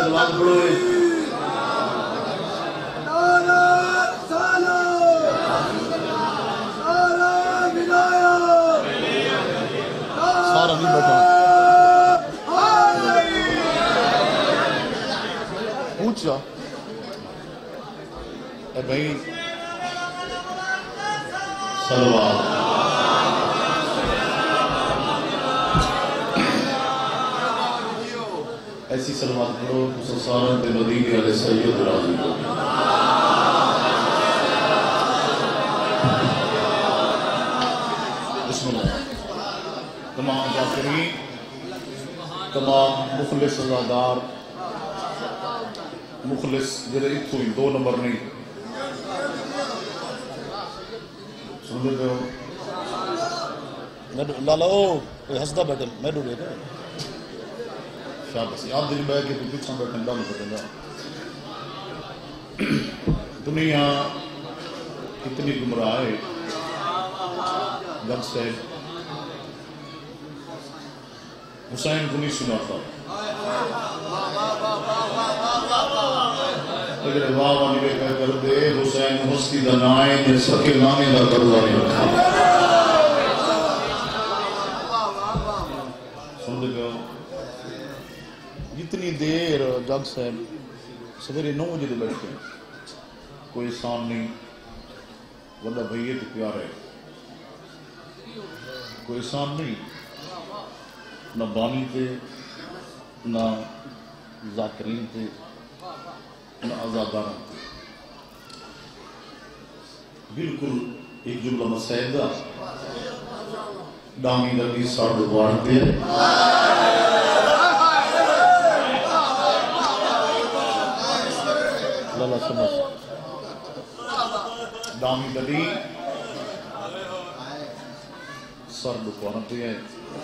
سلوات پڑھو سارا نہیں بیٹھا پوچھا اے بھائی سلوات ایسی سلوات پڑھو سارن تے مدینے علیہ سید راضی کو بسم اللہ تمام ذاکرین تمام مخلص عزادار مخلص جڑے اتھو ہی 2 نمبر نہیں سن لیتے ہو لالا او ہسدا بیٹھل میں ڈوڑے گا شاباش آپ دل بہ کے تو پیچھے بیٹھے ڈال پتہ گا دنیا کتنی گمراہ ہے جب سے حسین کو نہیں سناتا اگر واہ واہ نہیں کر دے حسین ہستی دا نائیں نے سکے نامے دا قرضہ نہیں رکھا سن دے گا جتنی دیر جگ صاحب سویرے 9 بجے دے بیٹھتے ہیں کوئی احسان نہیں وڈا بھئیے تو پیار ہے کوئی احسان نہیں نہ بانی تے نہ ذاکرین تے نہ عزاداران تے بالکل ایک جملہ مسائدہ ڈامی لگی سارد بارتے ہیں لالا سمجھ دامی دلی سر بکوانتے ہیں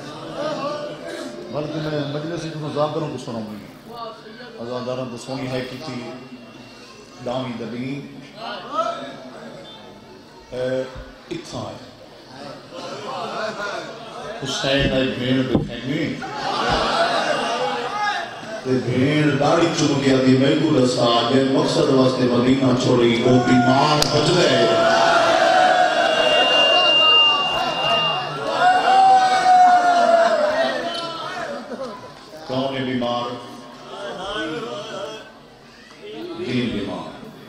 بلکہ میں مجلس کو ذاکروں کو سنوں گی عزاداران تو سونی ہے کی تھی دامی دلی اتھا ہے حسین ہے بھین بکھائیں بھین داڑی چک گیا دی محبول اسا جن مقصد واسطے مدینہ چھوڑی وہ بیمار بچ گئے کون ہے بیمار دین بیمار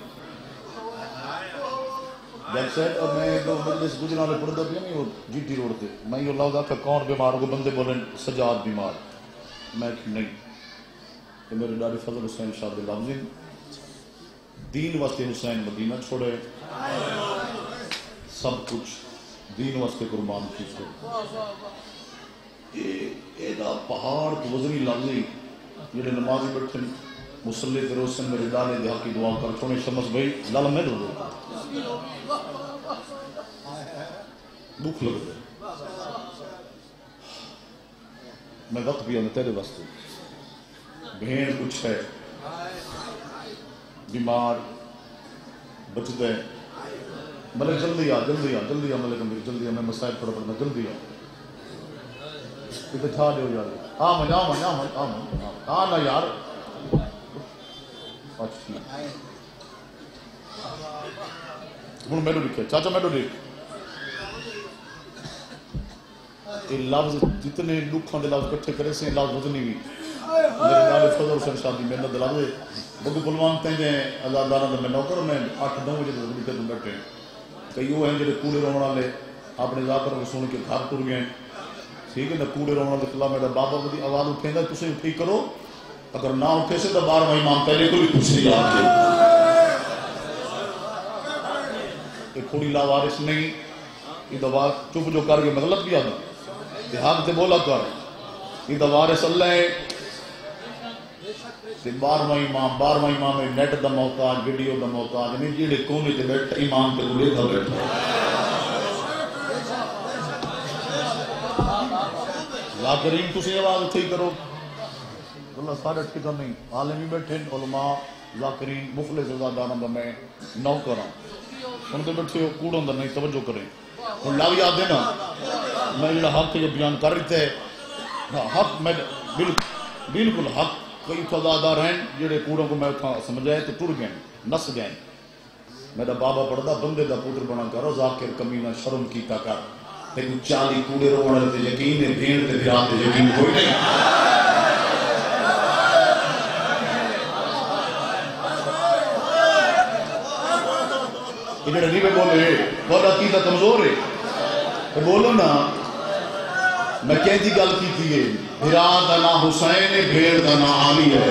جب سیٹ اور میں دو مجلس گجران لے پڑھتا بھی نہیں وہ جی ٹی روڈ تھے میں یہ اللہ دا کہ کون بیمار ہوگا بندے بولیں سجاد بیمار میں کہ نہیں کہ میرے ڈاڑی فضل حسین شاہ دلامزین دین واسطے حسین مدینہ چھوڑے سب کچھ دین واسطے قربان کیسے ایدہ پہاڑ کو وزنی لازی یہ نمازی بیٹھے مسلح کے روشن میرے ڈالے دہا کی دعا کر چھوڑے شمس بھائی لالا میں رو دو بھوک لگ دے میں وقت بھی ہوں تیرے واسطے بھین کچھ ہے بیمار بچ دے ملک جلدی آ ملک امیر جلدی آ میں مسائل پڑھ پڑھنا جلدی آ کتے چھا دے ہو یار آمن آنا یار اچھی ہوں میرے لکھے چاچا میرے لکھ یہ لفظ جتنے لکھاں دے لفظ کٹھے کرے سے لفظ وزنی بھی میرے نال فضل حسین شاہ دی محنت دلا دے بگو بلوان تینجے عزاداراں دا میں نوکر میں 8-9 بجے تک لکھے تم بیٹھے کئی وہ ہیں جڑے کوڑے رونا لے اپنے ذاکر کو سن کے گھر ٹر گئے ٹھیک ہے نا کوڑے رونا دے خلاف میرا بابا دی آواز اٹھیں گا تسے اٹھی کرو اگر نہ اٹھے سے تو 12واں امام پہلے کو بھی کچھ نہیں یاد کے ایک کھوڑی لاوارث نہیں یہ دوا چپ جو کر کے مغلط بھی آدھا یہ حق تے بولا کر یہ دوارث اللہ ہے 12واں امام ہے نیٹ دا محتاج ویڈیو دا محتاج نہیں جیڑے کونے تے بیٹھا امام تے کو دیکھا بیٹھا ذاکرین تسی آواز اٹھی کرو اللہ سارے ٹھیکا نہیں عالمی بیٹھے علماء ذاکرین مخلص عزاداراں دا میں نوکر ہوں ان کے بیٹھے ہو کوڑوں دا نہیں توجہ کریں اور لاوی یاد ہے نا میں جڑا حق جو بیان کر رہی تھے حق میں بالکل حق کئی فضادار ہیں جڑے کوڑوں کو میں اتھا سمجھائے تو ٹر گئے نس گئے میرا بابا پڑھدا بندے دا پوتر بنا کرو ذاکر کمینہ شرم کیتا کر لیکن 40 کوڑے روڑے تے یقین ہے بھیڑ تے بھرا تے یقین کوئی نہیں یہ جڑے نہیں بولے بولا کی کمزور ہے بولو نا میں کہتی گل کی تھی بھرا دا نا حسین بھیڑ دا نا عالی ہے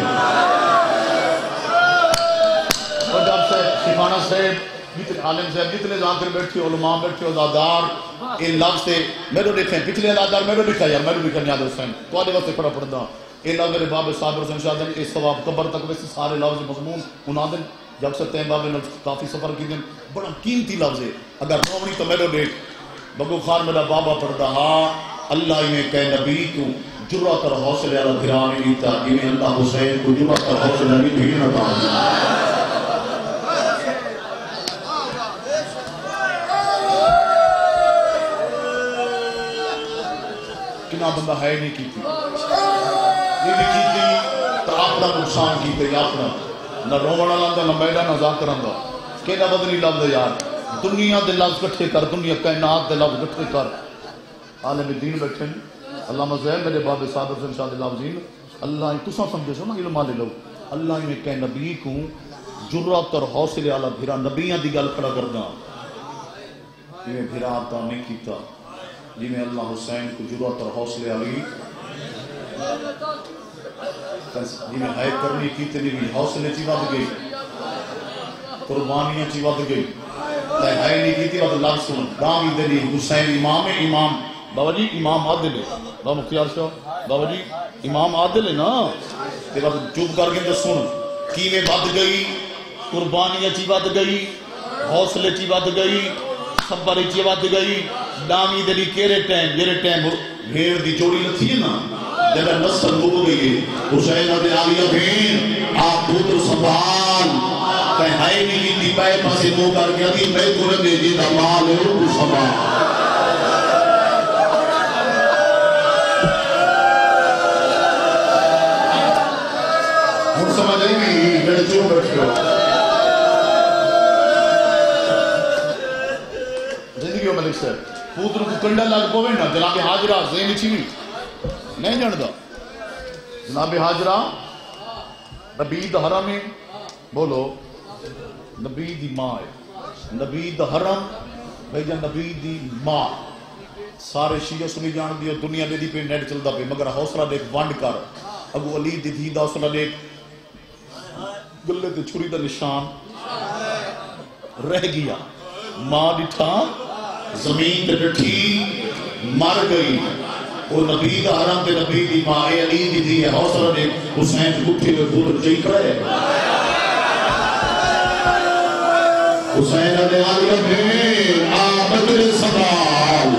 اور جب سے شفانہ صاحب عالم صاحب جتنے ذاکر بیٹھے علماء بیٹھے عزادار ان لفظ سے میرے دیکھیں پچھلے عزادار میرے دکھا یار میرے دکھا نیاد حسین تو آدھے وقت پڑھا پڑھا یہ لفظ میرے باب صاحب حسین شاہ دن اس ثواب قبر تک ویسے سارے لفظ مضمون انہاں دن جب سے تیم بابے نے کافی سفر کی دن بڑا قیمتی لفظ ہے اگر رومنی تو میرے دیکھ بگو خان میرا بابا پڑھتا ہاں اللہ میں کہ نبی تو جرات اور حوصلے والا گھرانے نہیں تھا کہ اللہ حسین کو جرات اور حوصلے نہیں بھیجنا تھا کنا بندہ ہے نہیں کی تھی یہ نہیں کی تھی تو اپنا نقصان کی تھی اپنا نہ رومنا لاندا نہ میڈا نہ ذاکر آندا کہنا بدنی لفظ یار دنیا دے لفظ کٹھے کر دنیا کائنات دے لفظ کٹھے کر عالم دین بیٹھے علامہ زین میرے باب صادر حسین شاہ دلابزین اللہ تساں سمجھے سو نا علم والے لوگ اللہ میں کہ نبی کو جرات اور حوصلے والا بھرا نبیاں دی گل کھڑا کرنا یہ بھرا عطا نہیں کیتا جی میں اللہ حسین کو جرات اور حوصلے والی جی میں ہے کرنی کیتے نہیں حوصلے چی ود گئی قربانیاں چی ود گئی ہے نہیں کیتی ود لفظ سن دامی دلی حسین امام امام بابا جی امام عادل ہے بابا مختیار شاہ بابا جی امام عادل ہے نا تے بس چپ کر کے سن کی میں ود گئی قربانیاں چی ود گئی حوصلے چی ود گئی صبر چی ود گئی دامی دلی کیرے ٹائم جڑے ٹائم بھیڑ دی جوڑی لتھی ہے نا جب نسل ہو گئی ہے حسین علیہ علیہ بھین آپ پوتر سنبھال کہیں ہائے نہیں کی پائے پاسے مو کر کے ابھی میں تو رہے جی دمال ہے وہ سنبھال ہم سمجھ آئی بھی میرے جو بیٹھ گئے زندگی ہو ملک صاحب پوتر کو کنڈا لگ پوے نا جناب حاجرہ زین چھوی نہیں جاندہ جناب حاجرہ نبی دا حرم ہے بولو نبی دی ماں ہے نبی دا حرم بھائی نبی دی ماں سارے شیعہ سنی جان دی دنیا دے دی پہ نیٹ چل دا پہ مگر حوصلہ دیکھ وانڈ کر اگو علی دی دھی دا حوصلہ دیکھ گلے تے چھری دا نشان رہ گیا ماں ڈٹھا زمین تے ڈٹھی مر گئی وہ نبی دا حرم تے نبی دی ماں علی دی دی حوصلہ دیکھ حسین کٹھے میں پوتر چاہی کرے حسین علیہ علیہ بھین آبدر سبال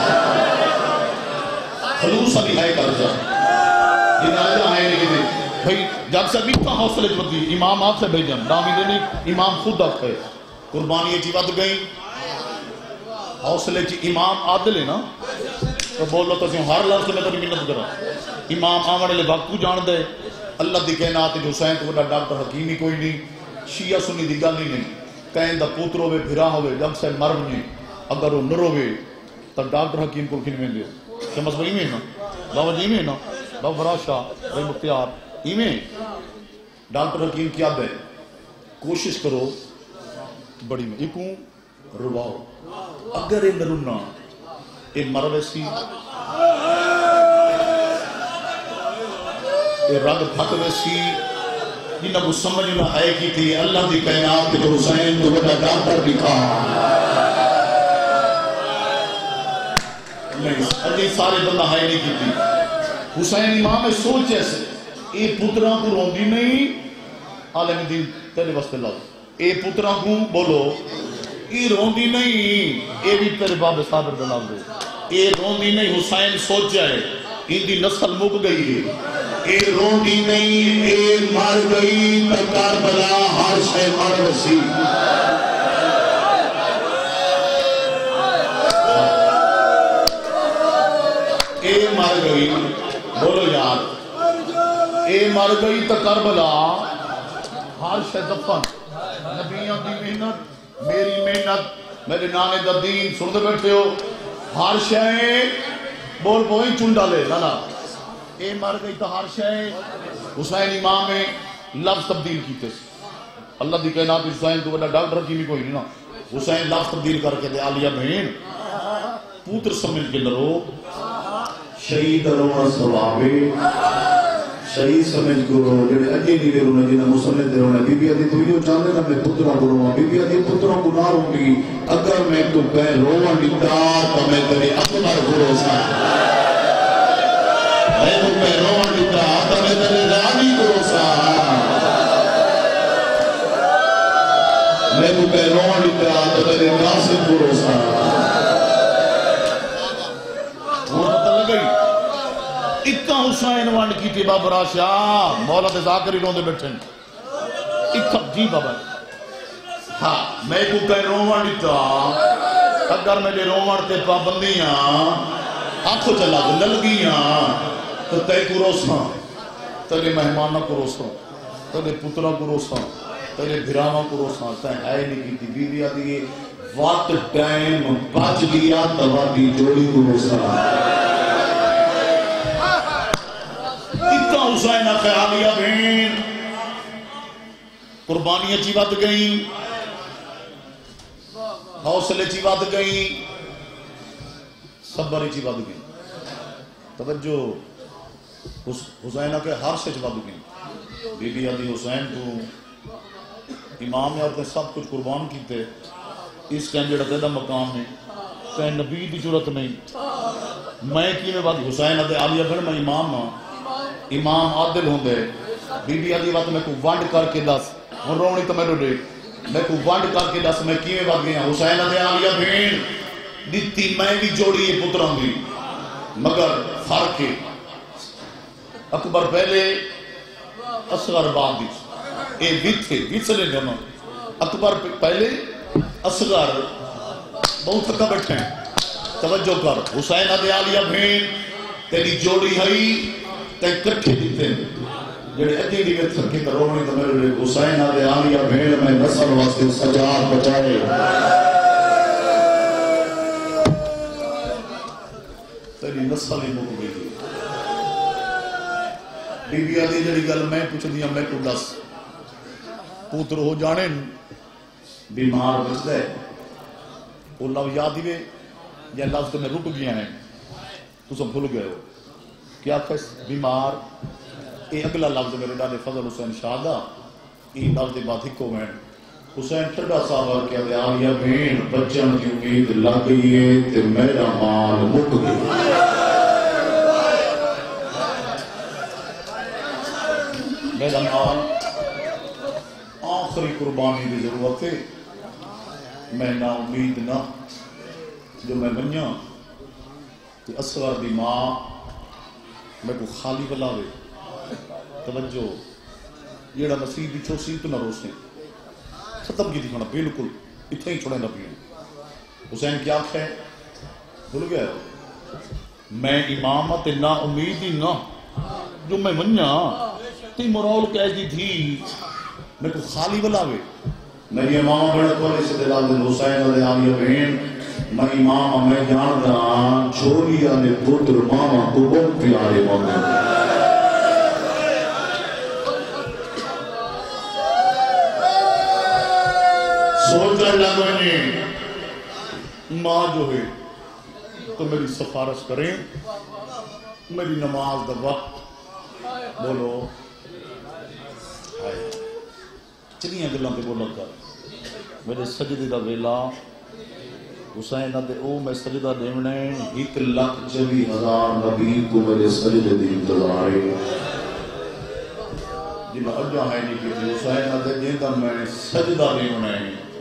خلوص علی ہے کر جا جنہیں آجا آئے نہیں کہ بھئی جب سے بیتا حوصلے جمدی امام آپ سے بھیجن دامی دینی امام خود آت ہے قربانی چی ود گئی حوصلے چی امام عادل ہے نا تو بولو تو ہر لفظ میں تری منت کرا امام آمن لے وقت جان دے اللہ دی کہنات حسین تو بڑا ڈاکٹر حکیمی کوئی نہیں شیعہ سنی دی گل نہیں کہیں دا پوتر ہوئے بھرا ہوئے جب سے مر بنے اگر وہ نر ہوئے تو ڈاکٹر حکیم کو کھن میں دیو سمجھ بھائی میں نا بابا جی میں نا بابا فراز شاہ بھائی مختیار ایمیں ڈاکٹر حکیم کیا دے کوشش کرو بڑی میں ایکوں رواؤ اگر یہ نرنا یہ مر ویسی یہ رگ پھٹ ویسی جنہاں کو سمجھنا ہے کی تھی اللہ دی کائنات کے تو حسین تو بڑا ڈاکٹر دکھا نہیں اجی سارے بندہ ہے نہیں کی تھی حسین امام میں سوچ ایسے اے پتران کو روندی نہیں عالم دین تیرے واسطے لگ اے پتران کو بولو اے روندی نہیں اے بھی تیرے باب صادر دلال دے اے روندی نہیں حسین سوچ جائے ان دی نسل مک گئی ہے اے روندی نہیں اے مر گئی تکار بلا ہر شے مر وسی اے مر گئی بولو یار اے مر گئی تو کربلا ہر شے دفن نبیوں کی محنت میری محنت میرے نانے دا دین سن دے بیٹھے ہو ہر شے بول پوئی چنڈا لے لانا اے مر گئی تو ہر شے حسین امام میں لفظ تبدیل کیتے اللہ دی کہنا کہ حسین تو بڑا ڈاکٹر کی بھی کوئی نہیں نا حسین لفظ تبدیل کر کے دے آلیہ بہن پوتر سمجھ کے لرو شہید رونا ثوابے شہید سمجھ کو رو جڑے اجے نہیں رونا جنہیں مسلم دے رونا بی بی آدھی تو یہ چاہنے نا میں پتروں کو رواں بی بی آدھی پتروں کو نہ روں گی اگر میں تو پہ روان دیتا تو میں تیرے اکبر بھروسہ میں تو پہ روان دیتا تو میں تیرے رانی بھروسہ میں تو پہ روان دیتا تو میرے قاسم بھروسہ اکا حسین وانڈ کی تھی بابرا شاہ مولا دے ذاکری روندے بیٹھے اکا جی بابا ہاں میں کو کہیں روان دیتا اگر میرے روان تے پابندیاں آنکھوں چلا دے للگیاں تو تے کو روساں تیرے مہمانہ کو روساں تیرے پترہ کو روساں تیرے بھرامہ کو روساں تے ہے نہیں کی تھی بی بی آدھی وقت ٹائم بچ گیا توابی جوڑی کو روساں حسین خیالیہ بہن قربانیاں چی بات گئیں حوصلے چی بات گئیں صبر چی بات گئیں توجہ حسینہ کے ہر شے چی بات گئیں بی بی علی حسین تو امام نے اپنے سب کچھ قربان کیتے اس کہیں جڑا تیدہ مقام ہے کہیں نبی دی ضرورت نہیں میں کی میں بات حسین علیہ بہن میں امام ہاں امام عادل ہوں دے بی بی علی بات میں کو وانڈ کر کے دس ہوں رونی تو میں رو دے میں کو وانڈ کر کے دس میں کیویں بات گیا حسین علیہ بہن دیتی میں بھی جوڑی یہ پتروں دی مگر فرق ہے اکبر پہلے اصغر بعد دی اے بیت سے لے جانا اکبر پہلے اصغر بہت تھکا بیٹھے ہیں توجہ کر حسین علیہ بہن تیری جوڑی ہئی تے کرکھے دیتے ہیں جڑے اجی دی میں تھکے تو رونے تو میرے حسین علیہ بہن میں نسل واسطے سجاد بچائے تیری نسل ہی مک گئی بی بی علی جڑی گل میں پوچھ دیا میں کو دس پوتر ہو جانے بیمار بچ دے وہ لفظ یاد ہوئے یا لفظ تو میں رک گیا ہیں تو سب بھول گئے ہو کیا کس بیمار اے اگلا لفظ میرے ڈالے فضل حسین شہدہ یہ لفظ بات ہی کو میں حسین ٹھڑا صاحب کیا دے آلیہ بہن بچن کی امید لگ گئی ہے تے میرا مال مک گئی میرا مال آخری قربانی کی ضرورت ہے میں نا امید نہ جو میں بنیا کہ اصغر دی ماں میں کو خالی بلاوے توجہ یہ نصیب بچھو سی تو نہ روسیں ختم کی دکھانا بالکل اتنے ہی چھوڑے نہ پیوں حسین کیا ہے بھول گیا میں امامت نہ امید ہی نہ جو میں منیا تی مرول کہہ دی تھی میں کو خالی بلاوے میری امام بڑا کولی سے دلال دل حسین علیہ بہن میں امام میں جان رہا چھوڑی آنے پتر ماما کو بہت پیارے ماما سوچا لگونے ماں جو ہے تو میری سفارش کریں میری نماز دا وقت بولو چلیاں گلوں پہ بولا کر میرے سجدے دا ویلا حسین دے او میں سجدہ دیونے 1,24,000 نبی کو میرے سجدے دی انتظار ہے جنہ اجا ہے نہیں کہ حسین دے جیندہ میں سجدہ دیونے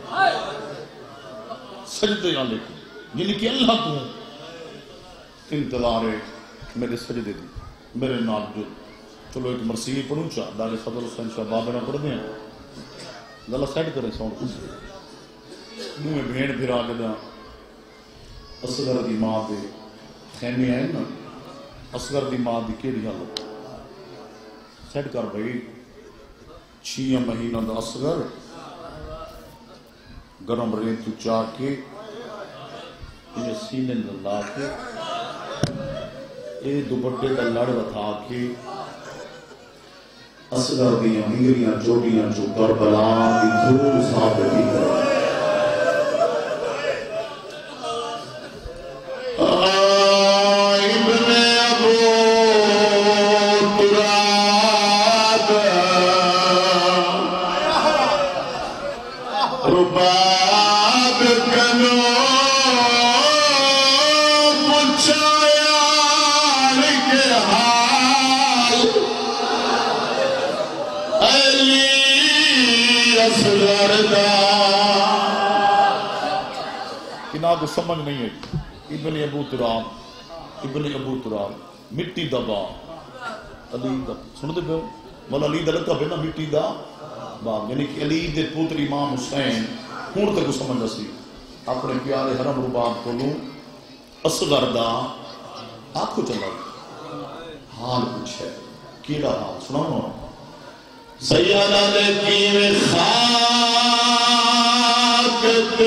سجدے نہ لکھ یعنی کہ اللہ کو انتظار ہے میرے سجدے دی میرے نال جو چلو ایک مرسیلی پڑھوں چاہ دارے فضل حسین شاہ بابے نہ پڑھ دیں اللہ سیٹ کریں ساؤنڈ کچھ میں بھین پھرا کے دا اصغر دی ماں دے خیمے آئے نا اصغر دی ماں دی کیڑی حالت سیٹ کر بھائی 6 مہینہ دا اصغر گرم ریت چاہ کے یہ سینے لا کے یہ دوپٹے کا لڑ وتھا کے اصغر دیاں انگریاں چوٹیاں جو کربلا دی دھول ثابت کر کو سمجھ نہیں ہے ابن ابو تراب مٹی دا باغ علی دا سن دے پہ مولا علی دا لقب ہے نا مٹی دا باغ یعنی کہ علی دے پوتر امام حسین ہون تک سمجھ دسی اپنے پیارے حرم رباب کو لوں اصغر دا آنکھو چلا حال کچھ ہے کیڑا حال سناؤ سیدہ لکیم خاک تے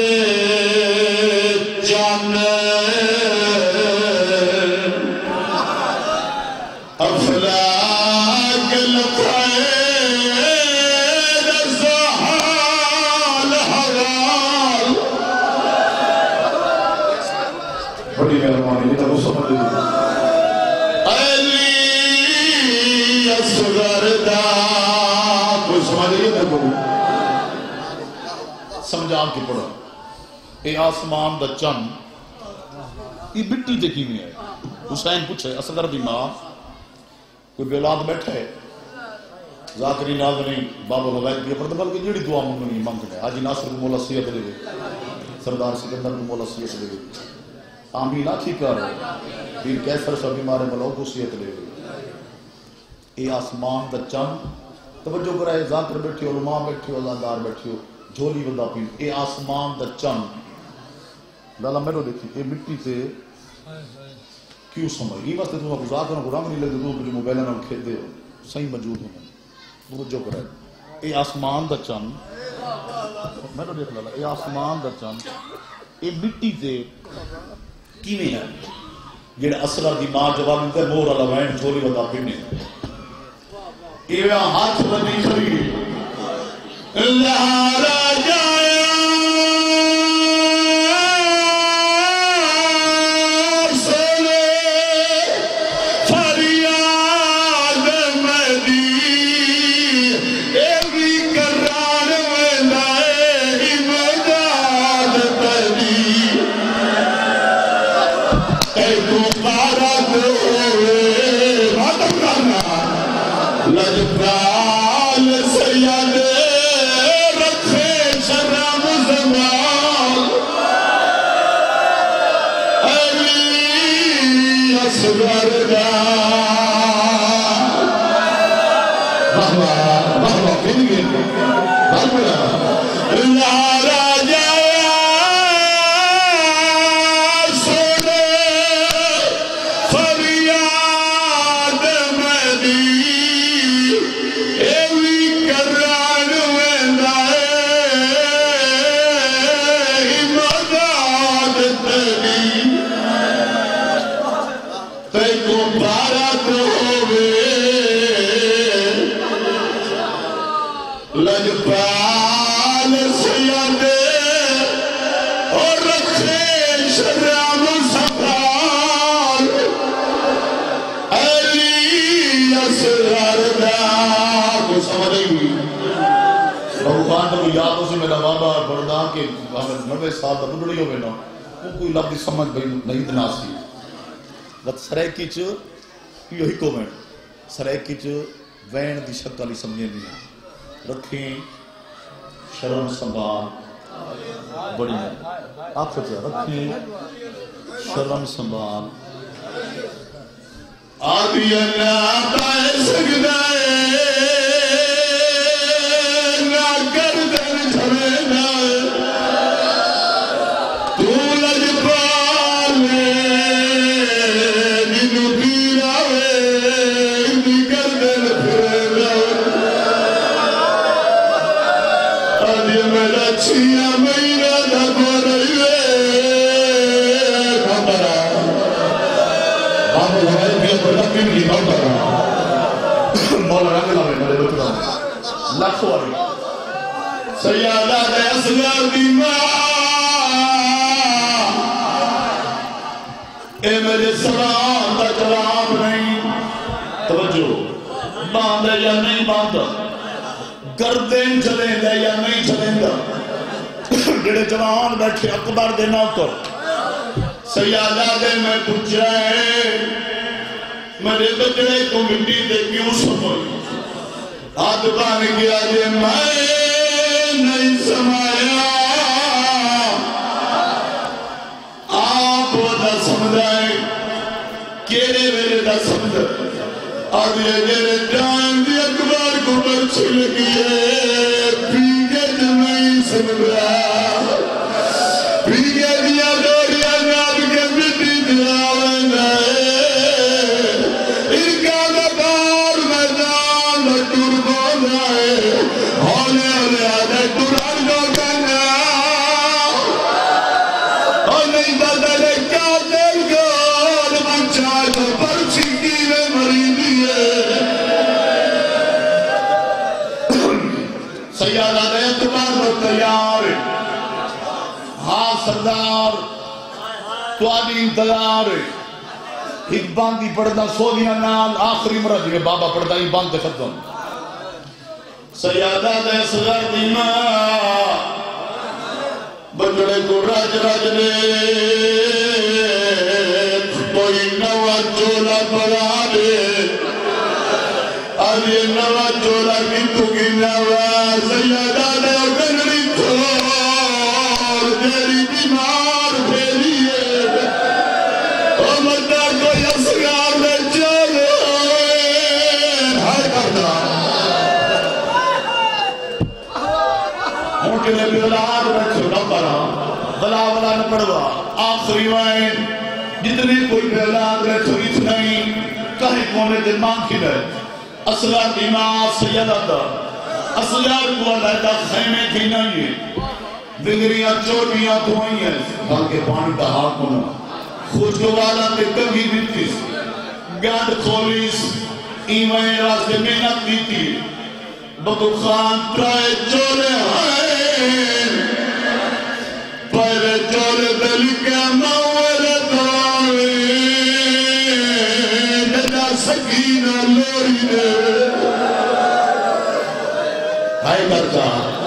سمجھا کے پڑھو اے آسمان دا چند یہ مٹی دے کی میں ہے حسین پوچھے اصغر دی ماں کوئی بیولاد بیٹھا ہے ذاکری ناظرین بابا بغیر دیا پڑھتا بلکہ جیڑی دعا منگنی منگنے حاجی ناصر کو مولا سیعت لے گئے سردار سکندر کو مولا سیعت لے گئے آمین آکھی کر پیر کیسر سا بیمار ملو کو سیعت لے گئے اے آسمان دا چند توجہ کرائے ذاکر بیٹھی ہو علماء بیٹھی ہو ازادار بیٹھی ہو جھولی بندہ پی اے آسمان دا چند لالا میرو دیکھی اے مٹی سے کیوں سمجھ یہ واسطے تم ابو ذاکر کو رنگ نہیں لگے تو جو موبائل نام کھیت دے صحیح موجود ہوں توجہ کرائے اے آسمان دا چند میرو دیکھ لالا اے آسمان دا چند اے مٹی سے کیویں ہے جڑا اصغر دی ماں جواب انتے مور والا وین جھولی بندہ پینے اے ہاتھ بنی کھڑی اللہ راجا سال دا بڑھڑی ہوئے نا وہ کوئی لفظ سمجھ نہیں دناسی بس سریکی چ یہی کو وین سریکی چ وین دی شکل ہی سمجھیں دیا رکھیں شرم سنبھال بڑی آپ سے رکھیں شرم سنبھال آدھی اللہ پائے سکتا ہے نہ گردن جھڑے گردن پھرے بچیاں مہینہ دبو رہی ہے بابا بھائی بھی اپنے لکھیں گی بابا مولا رنگ لاوے میرے بکرہ لکھ والی سیادہ دے اصغر دی ماں اے میرے سلام دا جواب نہیں توجہ باندھے یا نہیں باندھا گردین چلیں دے یا نہیں چلیں دا جڑے جوان بیٹھے اکبر دے نوکر سیادہ دے میں پوچھائے میرے بچڑے کو مٹی دے کیوں سمجھ ہاتھ بان کیا جے میں نہیں سمایا آپ دا سمجھائے کیرے میرے دا سمجھ آج یہ جیرے جان دی اکبر کو برچ لگی ہے پیگے جو نہیں سمجھا پیگے دیا دوڑیا ناب کے مٹی دیا وینگائے ارکا دبار میدان دٹور بولائے ہولے ہولے آدھے ٹوران کو گنگا اور نہیں بدلے کیا دل کو اور بچائے تو پرچی کی میں مریدی سیادہ دے اعتبار و تیار ہاں سردار تو آدھی انتظار ایک باندی پڑھنا سولیاں نال آخری مرد ہے بابا پڑھتا ہی باندھ ختم سیادہ دے اصغر دی ماں بجڑے کو راج راج نے کوئی نوا چولا بڑا دے اب یہ نوا چولا کنتو کی نوا سیادہ دے اگنری تھور جیری بیمار پھیلی ہے او مدہ کوئی اصغار میں چلے ہائے کرتا ہوں کے لئے بیولاد رکھو نمبرہ بلا نہ پڑھوا آخری وائن جتنے کوئی بیولاد رکھو اتنا ہی کہیں کونے دل مانگ کی رہے اصغر دی ماں سیدہ دا اصغر کو علیدہ خیمے کی نہیں ہے بگریاں چوٹیاں دھوئی ہیں بلکہ پانی کا حاق ہونا خود کو والا تے کبھی دیتی گاند کھولیس ایمائیں راستے محنت دیتی بکو خان پرائے چولے ہیں پہلے چولے دلی کے موڑے دوئے جدا سکینہ لوری دے ہائے کرتا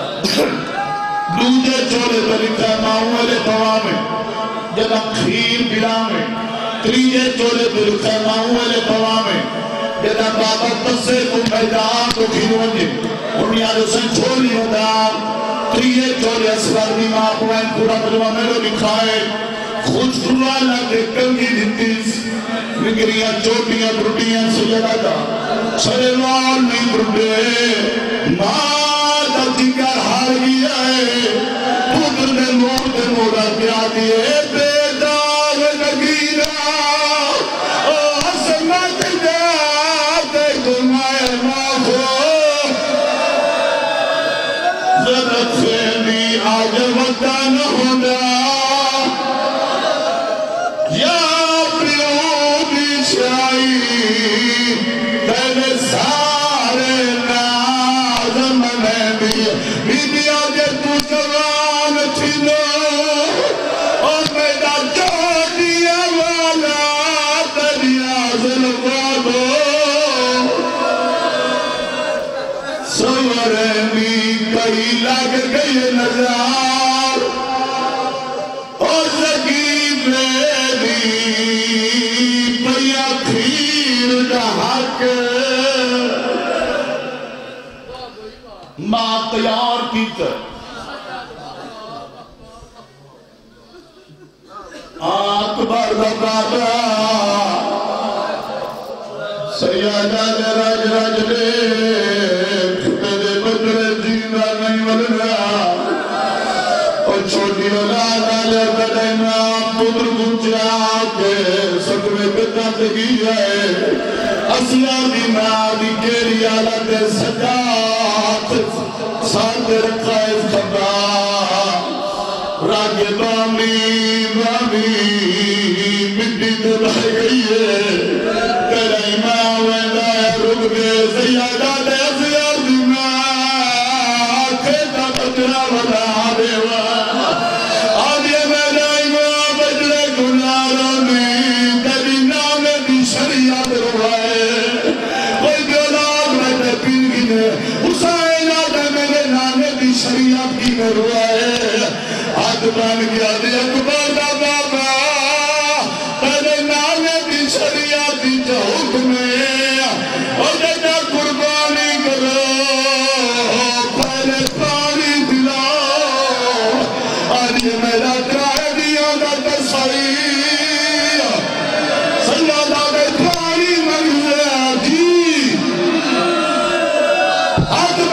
دوجے چولے دلی کے موڑے دوئے جدا کھیر بلا میں تریجے چولے دلی کے موڑے دوئے جدا بابا تسے کو میدان کو کھیلونجے انیادو سے چھوڑی ہوتا تریے چولے اصغر دی ماں پوائن پورا بلوہ میں لو لکھائے خوش کرالا دیکھن کی دیتیس نگریاں چوٹیاں بروٹیاں سیدہ دا چھلے وال نہیں بروٹے ماں دا جگر ہار گیا ہے پودر نے مورا کیا دیئے بیدار نگیرہ او حسنت جاتے گنائے ماں ذرت فیلی آج وطن ہونا یا پیودی شائی تیرے سارے نازم میں بھی آجے تو جوان تھی لو اور میرا جوڑیا والا دریا ظلمہ دو سورنی کئی لگ گئی نظار اور زگی میری پیا کھیر ڈھاک ماں تیار کی کر اکبر دا بابا سیادہ دے راج راج دے چھوٹی اولاد آلے بدینا پتر گنچا کے سب میں بتندگی ہے اصغر دی ماں دی کیری آلہ دے سجات ساتھ رکھا ہے خبار یہ بانی مٹی تو رہ گئی ہے تیرا امام ویندہ ہے رک دے سیادہ دے سیادی میں کھیتا بچنا بنا دے آدھے میرا امام بچنے گناروں نے تیری نام دی شریعت روائے کوئی دیولاد میں تے پین گنے حسین آدھے میرے نانے دی شریعت کی میں روائے آدھ بان گیا دے اکبر دا بابا تیرے نانے دی شریعت دی جو حکم ہے اور جیسا قربانی کرو پہلے پانی دلاؤ آج یہ میرا ترائے دیا دا تصویر سیادہ دے پانی منگلے جی آج